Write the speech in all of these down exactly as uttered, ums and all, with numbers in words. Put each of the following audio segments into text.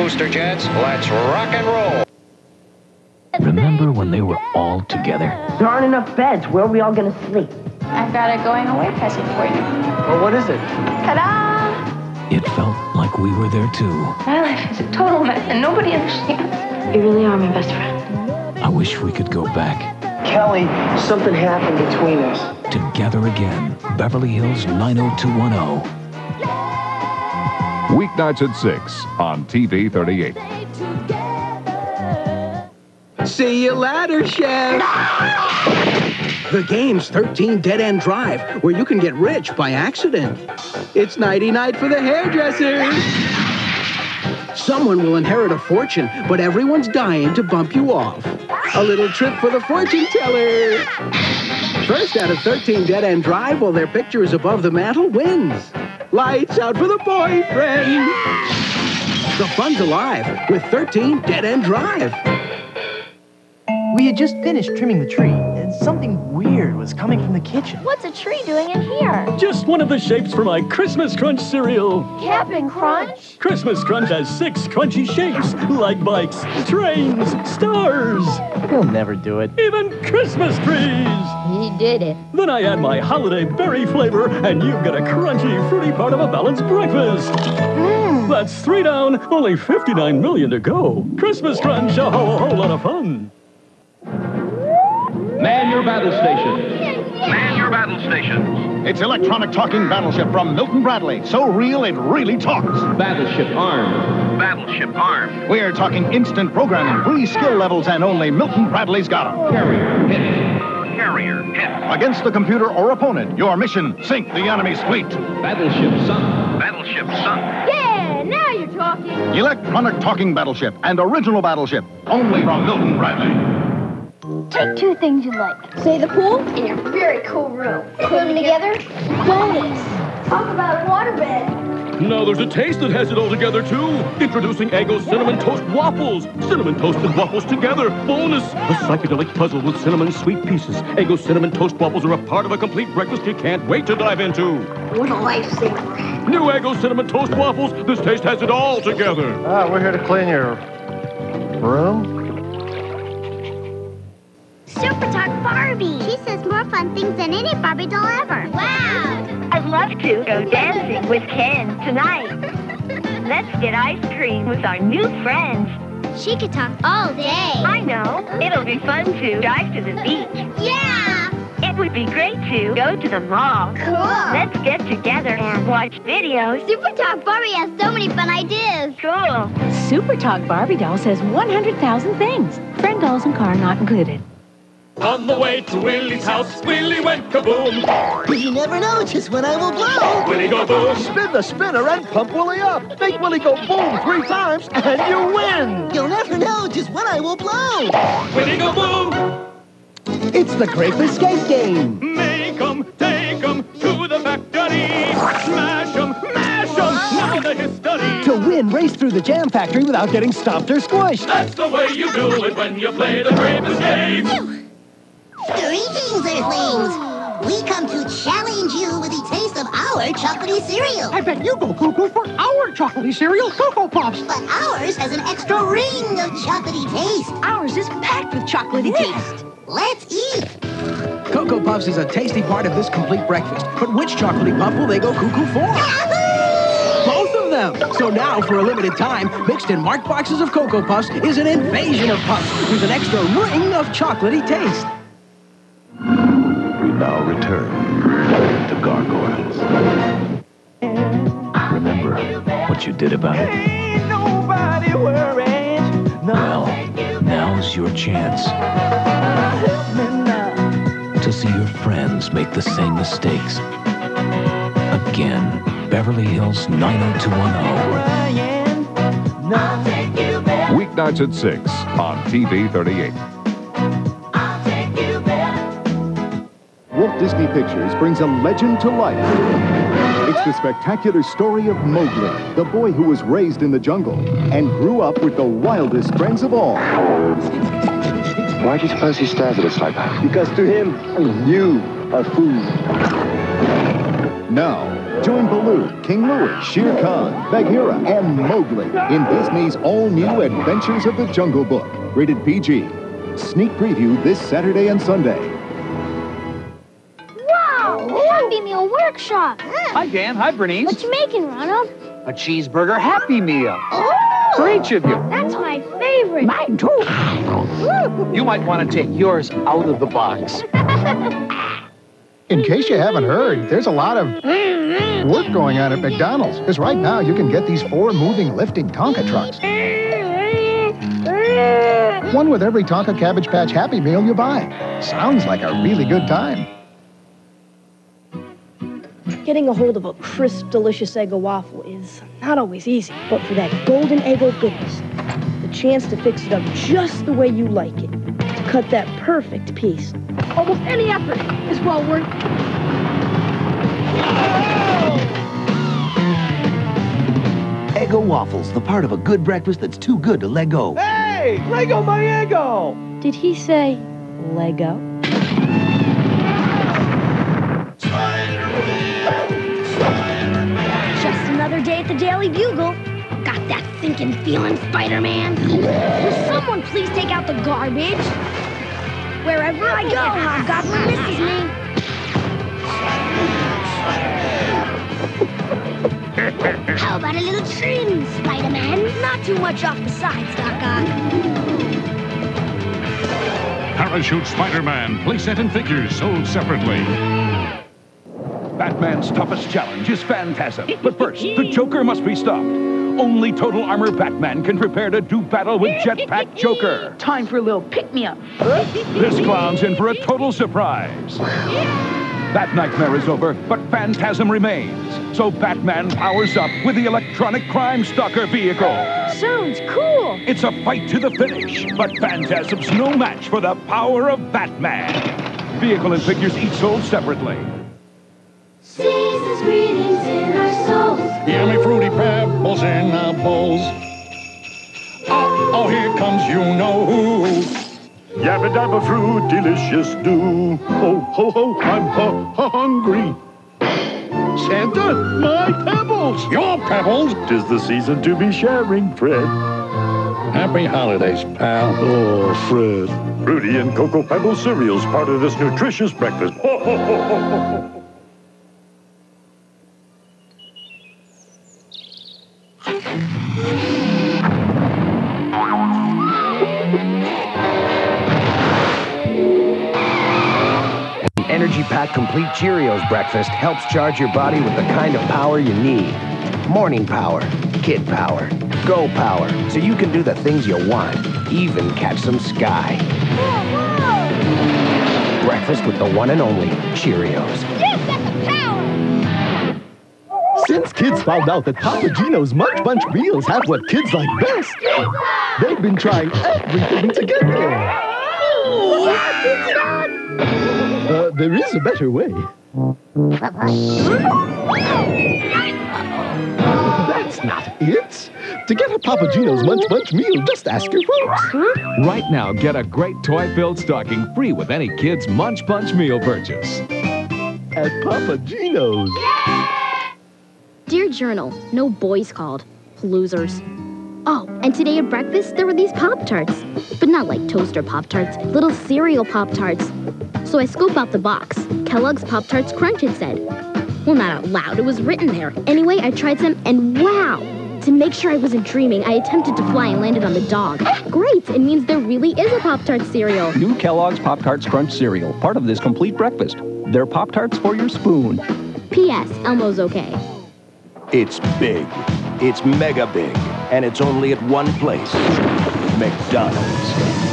booster jets. Let's rock and roll. Remember when they were all together? There aren't enough beds. Where are we all going to sleep? I've got a going away present for you. Well, what is it? Ta-da! It felt like we were there too. My life is a total mess and nobody understands. You really are my best friend. I wish we could go back. Kelly, something happened between us. Together again. Beverly Hills nine oh two one oh. Weeknights at six on T V thirty-eight. See you later, Chef. The game's thirteen Dead End Drive, where you can get rich by accident. It's nighty-night for the hairdressers. Someone will inherit a fortune, but everyone's dying to bump you off. A little trip for the fortune teller. First out of thirteen Dead End Drive, while their picture is above the mantel, wins. Lights out for the boyfriend. The fun's alive with thirteen Dead End Drive. We had just finished trimming the tree, and something weird was coming from the kitchen. What's a tree doing in here? Just one of the shapes for my Christmas Crunch cereal. Captain Crunch? Christmas Crunch has six crunchy shapes, like bikes, trains, stars. He'll never do it. Even Christmas trees. He did it. Then I add my holiday berry flavor, and you've got a crunchy, fruity part of a balanced breakfast. Mm. That's three down, only fifty-nine million to go. Christmas Crunch, a whole, whole lot of fun. Man your battle stations. Man your battle stations. It's electronic talking Battleship from Milton Bradley. So real, it really talks. Battleship armed. Battleship armed. We're talking instant programming, three skill levels, and only Milton Bradley's got them. Carrier hit. Carrier hit. Against the computer or opponent, your mission, sink the enemy's fleet. Battleship sunk. Battleship sunk. Yeah, now you're talking. Electronic talking Battleship and original Battleship, only from Milton Bradley. Take two things you like. Say the pool and your very cool room. Put them together. Bonus. Talk about a waterbed. Now there's a taste that has it all together, too. Introducing Eggo Cinnamon Toast Waffles. Cinnamon toasted waffles together. Bonus. A psychedelic puzzle with cinnamon sweet pieces. Eggo Cinnamon Toast Waffles are a part of a complete breakfast you can't wait to dive into. What a lifesaver. New Eggo Cinnamon Toast Waffles. This taste has it all together. Ah, we're here to clean your room. Super Talk Barbie. She says more fun things than any Barbie doll ever. Wow. I'd love to go dancing with Ken tonight. Let's get ice cream with our new friends. She could talk all day. I know. It'll be fun to drive to the beach. Yeah. It would be great to go to the mall. Cool. Let's get together and watch videos. Super Talk Barbie has so many fun ideas. Cool. Super Talk Barbie doll says one hundred thousand things. Friend dolls and car not included. On the way to Willie's house, Willie went kaboom. You never know just when I will blow. Willie Go Boom. Spin the spinner and pump Willie up. Make Willie go boom three times and you win. You'll never know just when I will blow. Willie Go Boom. It's the Grape Escape game. Make 'em, take 'em to the factory. Smash 'em, mash 'em, now the history. To win, race through the jam factory without getting stopped or squished. That's the way you do it when you play the Grape Escape. Greetings, Earthlings! We come to challenge you with the taste of our chocolatey cereal. I bet you go cuckoo for our chocolatey cereal, Cocoa Puffs. But ours has an extra ring of chocolatey taste. Ours is packed with chocolatey taste. Let's eat. Cocoa Puffs is a tasty part of this complete breakfast. But which chocolatey puff will they go cuckoo for? Yahoo! Both of them. So now, for a limited time, mixed in marked boxes of Cocoa Puffs is an invasion of puffs with an extra ring of chocolatey taste. We now return to Gargoyles. Remember what you did about it? Ain't nobody worried. No. Well, now's your chance to see your friends make the same mistakes. Again, Beverly Hills nine oh two one oh. Weeknights at six on T V thirty-eight. Walt Disney Pictures brings a legend to life. It's the spectacular story of Mowgli, the boy who was raised in the jungle and grew up with the wildest friends of all. Why do you suppose he stares at us like that? Because to him, you are food. Now, Join Baloo, King Louie, Shere Khan, Bagheera, and Mowgli in Disney's all-new Adventures of the Jungle Book. Rated P G. Sneak preview this Saturday and Sunday. Wow! Happy Meal Workshop. Hi, Dan. Hi, Bernice. What you making, Ronald? A cheeseburger Happy Meal. Oh! For each of you. That's my favorite. Mine, too. You might want to take yours out of the box. In case you haven't heard, there's a lot of work going on at McDonald's. Because right now, you can get these four moving, lifting Tonka trucks. One with every Tonka Cabbage Patch Happy Meal you buy. Sounds like a really good time. Getting a hold of a crisp, delicious Eggo waffle is not always easy. But for that golden Eggo goodness, the chance to fix it up just the way you like it, to cut that perfect piece, almost any effort is well worth it. Eggo Waffles, the part of a good breakfast that's too good to let go. Hey! Lego my Eggo! Did he say Lego? Just another day at the Daily Bugle. Got that sinking feeling, Spider-Man? Will someone please take out the garbage? Wherever I go, Hobgoblin misses me. How about a little trim, Spider-Man? Not too much off the sides, Doc Ock. Parachute Spider-Man, playset and figures sold separately. Batman's toughest challenge is Phantasm. But first, the Joker must be stopped. Only Total Armor Batman can prepare to do battle with Jetpack Joker. Time for a little pick-me-up. This clown's in for a total surprise. That nightmare is over, but Phantasm remains. So Batman powers up with the electronic crime stalker vehicle. Sounds cool. It's a fight to the finish, but Phantasm's no match for the power of Batman. Vehicle and figures each sold separately. Season's greetings in our souls. Yummy fruity pebbles in our bowls. Oh, oh, here comes you know who. Yabba dabba fruit, delicious do. Ho, ho, ho, I'm hu- hungry. Santa, my pebbles. Your pebbles? 'Tis the season to be sharing, Fred. Happy holidays, pal. Oh, Fred. Fruity and Cocoa Pebble cereals, part of this nutritious breakfast. Ho, ho, ho, ho, ho. Energy-packed complete Cheerios breakfast helps charge your body with the kind of power you need. Morning power, kid power, go power, so you can do the things you want, even catch some sky. Whoa, whoa! Breakfast with the one and only Cheerios. Yes, that's the power! Since kids found out that Papa Gino's Munch Bunch meals have what kids like best, they've been trying everything to get there. What? It's not... Uh, there is a better way. That's not it. To get a Papa Gino's Munch Bunch meal, just ask your folks. Right now, get a great toy-filled stocking free with any kid's Munch Bunch meal purchase. At Papa Gino's. Dear Journal, no boys called. Losers. Oh, and today at breakfast, there were these Pop-Tarts. But not like toaster Pop-Tarts, little cereal Pop-Tarts. So I scope out the box. Kellogg's Pop-Tarts Crunch, it said. Well, not out loud, it was written there. Anyway, I tried some, and wow! To make sure I wasn't dreaming, I attempted to fly and landed on the dog. Great, it means there really is a Pop-Tart cereal. New Kellogg's Pop-Tarts Crunch cereal, part of this complete breakfast. They're Pop-Tarts for your spoon. P S. Elmo's okay. It's big. It's mega big. And it's only at one place. McDonald's.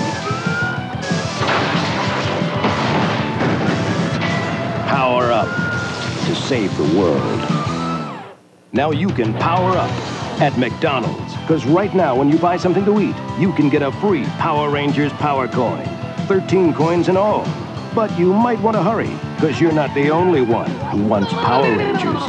Power up to save the world. Now you can power up at McDonald's. Because right now, when you buy something to eat, you can get a free Power Rangers Power Coin. thirteen coins in all. But you might want to hurry, because you're not the only one who wants Power Rangers.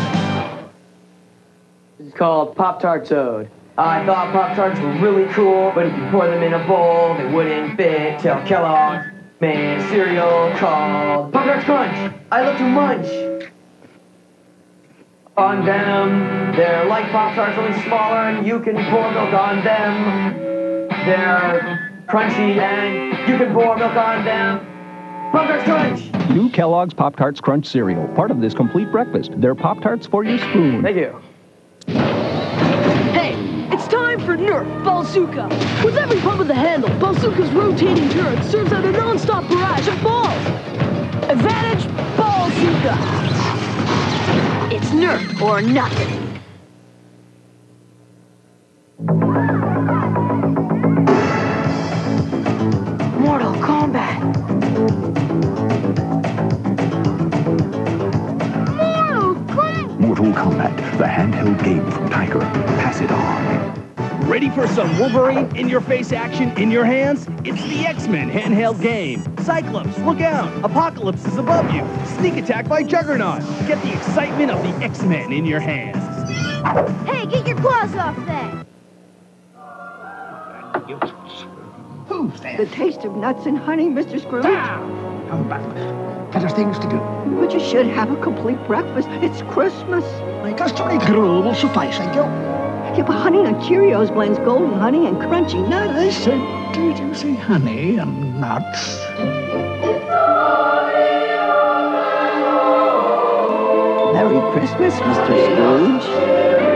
It's called Pop-Tarts Ode. I thought Pop-Tarts were really cool, but if you pour them in a bowl, they wouldn't fit. Till Kellogg's made a cereal called Pop-Tarts Crunch. I love to munch. on them. They're like Pop-Tarts, only smaller, and you can pour milk on them. They're crunchy, and you can pour milk on them. Pop-Tarts Crunch! New Kellogg's Pop-Tarts Crunch cereal, part of this complete breakfast. They're Pop-Tarts for your spoon. Thank you. Hey, it's time for Nerf Bazooka. With every pump of the handle, Bazooka's rotating turret serves out a non-stop barrage of balls. Advantage, Bazooka. It's Nerf or nothing. Mortal Kombat. Mortal Kombat, the handheld game from Tiger. Pass it on. Ready for some Wolverine in-your-face action in your hands? It's the X-Men handheld game. Cyclops, look out! Apocalypse is above you. Sneak attack by Juggernaut. Get the excitement of the X-Men in your hands. Hey, get your claws off that! Who's there? The taste of nuts and honey, Mister Scrooge. Come back. Better things to do. But you should have a complete breakfast. It's Christmas. My customary gruel will suffice, thank you. Yeah, but Honey Nut Cheerios blends golden honey and crunchy nuts. I said, did you say honey and nuts? Merry Christmas, Mister Scrooge.